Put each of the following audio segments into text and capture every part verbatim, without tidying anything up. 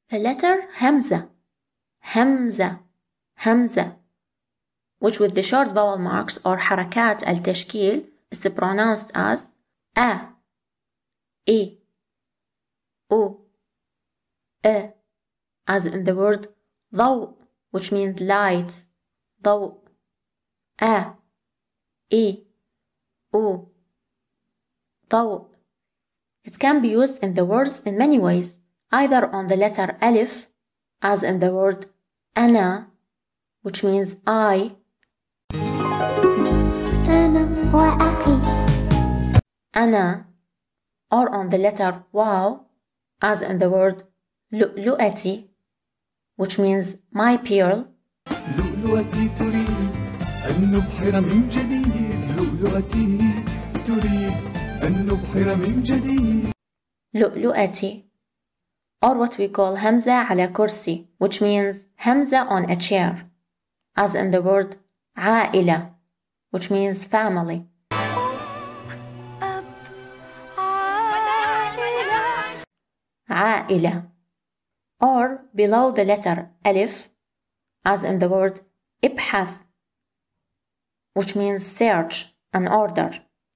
The letter همزة, همزة, همزة, which with the short vowel marks or حركات التشكيل is pronounced as a, e, o, e, as in the word ضوء, which means lights, ضوء, a, e, o, ضوء. It can be used in the words in many ways, either on the letter alif, as in the word أنا, which means I, أنا وأخي, أنا, or on the letter واو, as in the word لؤلؤتي, which means my pearl. لؤلؤتي تريد أن نبحر من جديد، لؤلؤتي تريد أن نبحر من جديد. لؤلؤتي, or what we call همزة على كرسي, which means همزة on a chair, as in the word عائلة, which means family. عائلة, or below the letter alif, as in the word ابحث, which means search and order.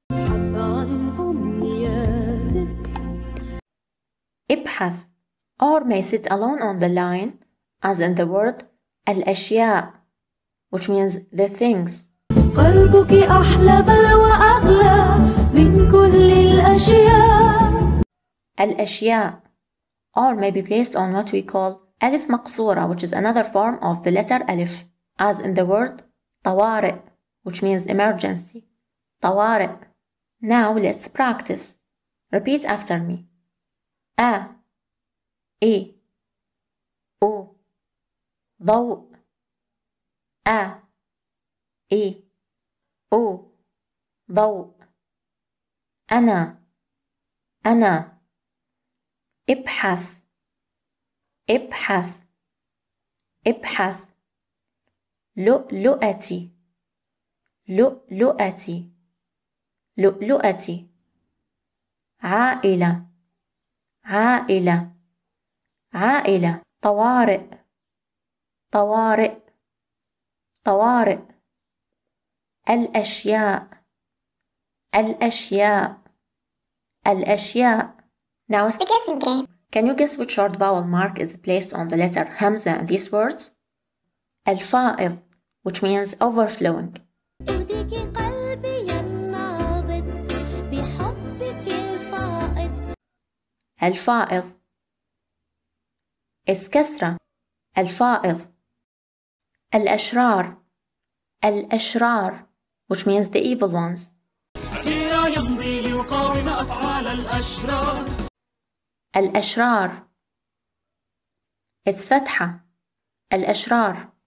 ابحث, or may sit alone on the line, as in the word الأشياء, which means the things. قلبك أحلى بل وأغلى من كل الأشياء. الأشياء, or may be placed on what we call ألف مقصورة, which is another form of the letter ألف, as in the word طوارئ, which means emergency. طوارئ. Now let's practice. Repeat after me. A, E, O, ضوء. A, E, O, ضوء. أنا, أنا. ابحث, ابحث, ابحث. لؤلؤتي, لؤلؤتي, لؤلؤتي. عائلة, عائلة, عائلة. طوارئ, طوارئ, طوارئ. الأشياء, الأشياء, الأشياء. Now it's the guessing game. Can you guess which short vowel mark is placed on the letter همزة in these words? الفائض, which means overflowing. الفائض. It's كسرة. الفائض. الأشرار, الأشرار, which means the evil ones. يمضي ليقاوم أفعال الأشرار. الأشرار. It's فتحة. الأشرار.